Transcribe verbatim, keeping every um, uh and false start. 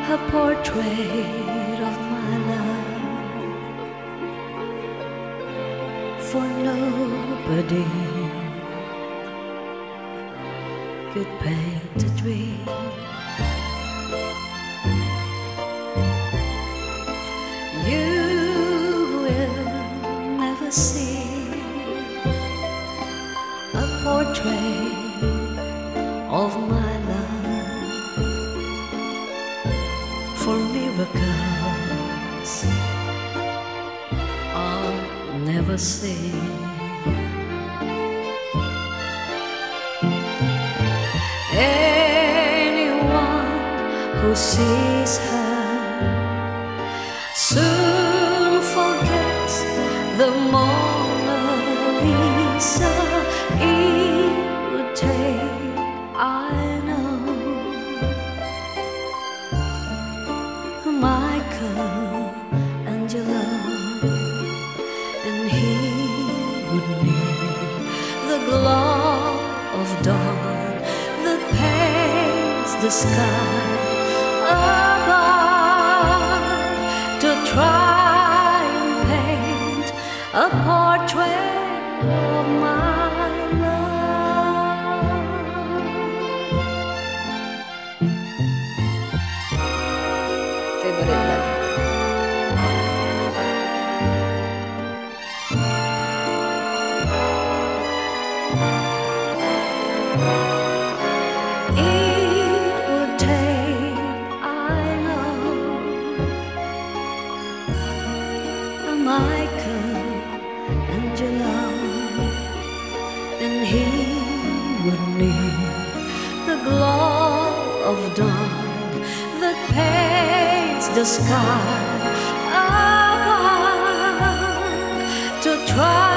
a portrait of my love, for nobody could paint a dream. You will never see a portrait of my love, for miracles I'll never see. Anyone who sees her soon forgets the Mona Lisa. It would take, I know, Michelangelo, and he would need the glow of dawn that paints the sky above, to try and paint a portrait of my love. Favorite love. It would take, I know, a Michelangelo, and he would need the glow of dawn that paints the sky above, to try